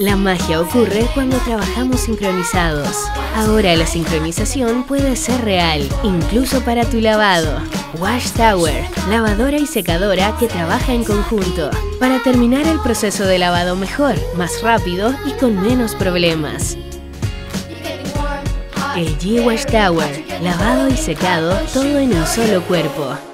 La magia ocurre cuando trabajamos sincronizados. Ahora la sincronización puede ser real, incluso para tu lavado. WashTower, lavadora y secadora que trabaja en conjunto, para terminar el proceso de lavado mejor, más rápido y con menos problemas. LG WashTower, lavado y secado, todo en un solo cuerpo.